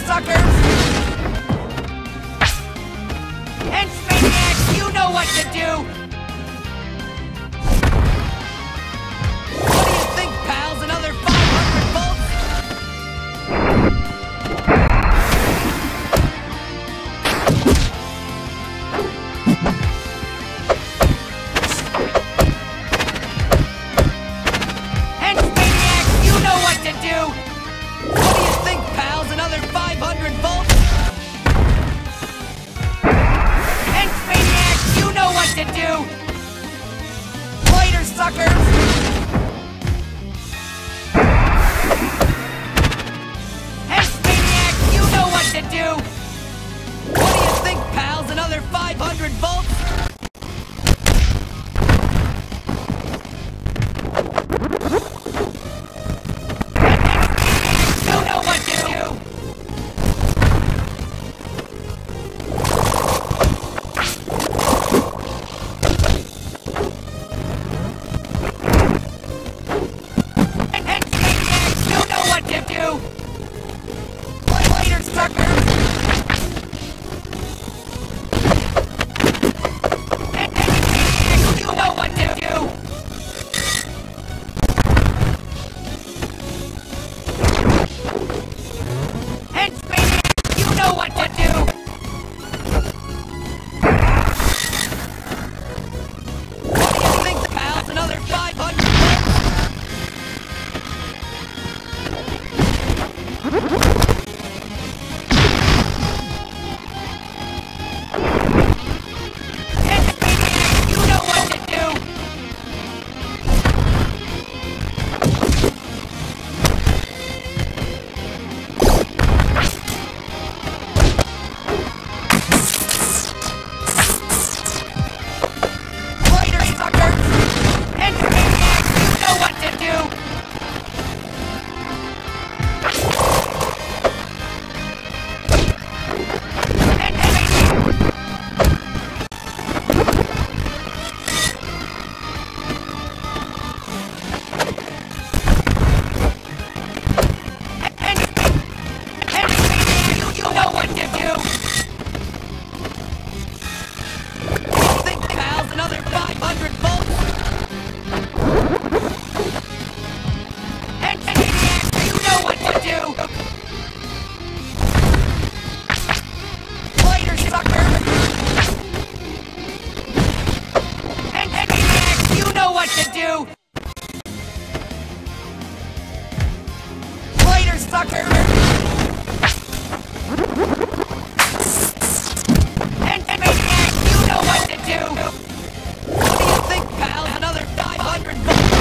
suckers! Hence, maniacs, you know what to do! What do you think, pals? Another 500 volts? Hence, maniacs, you know what to do! What do you think, pals? Another 500 volts? Hence, maniacs, you know what to do! Later, suckers! Hence, maniacs, you know what to do! What do you think, pals? Another 500 volts? You know what to do! You know what to do! Later, suckers! You know what to do! Hence, maniacs, you know what to do! What do you think, pals? Another 500 Hence, maniacs, you know what to do! Later, suckers! Hence, maniacs, you know what to do! You know what to do! Think, pals, another 500 volts? And maniacs, you know what to do! Later, sucker! And maniacs, you know what to do! Later, sucker! And maniacs, you know what to do! What do you think, pals? Another 500 volts?